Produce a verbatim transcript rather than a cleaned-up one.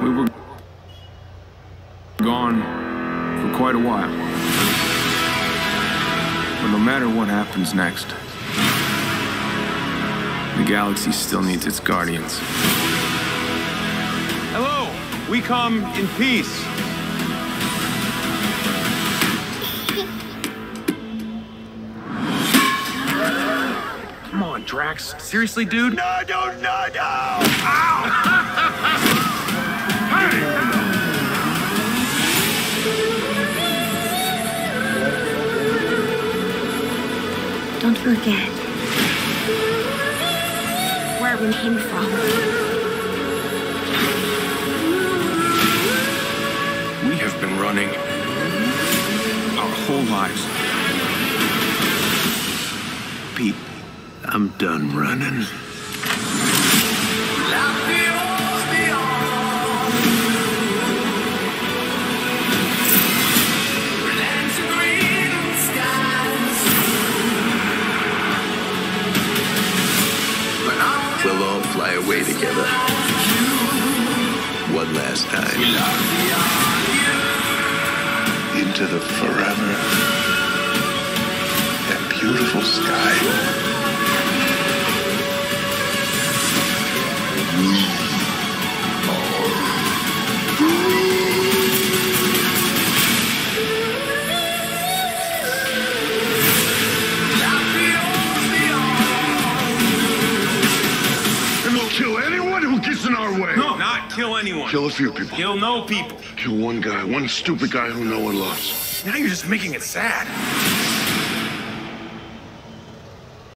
We were gone for quite a while. But no matter what happens next, the galaxy still needs its guardians. Hello, we come in peace. Come on, Drax. Seriously, dude? No, no, no, no! Ow! Hey! Don't forget where we came from. We have been running our whole lives. Pete, I'm done running. We'll all fly away together. One last time. Into the forever. That beautiful sky. Kill anyone who gets in our way. No, not kill anyone. Kill a few people. Kill no people. Kill one guy, one stupid guy who no one loves. Now you're just making it sad.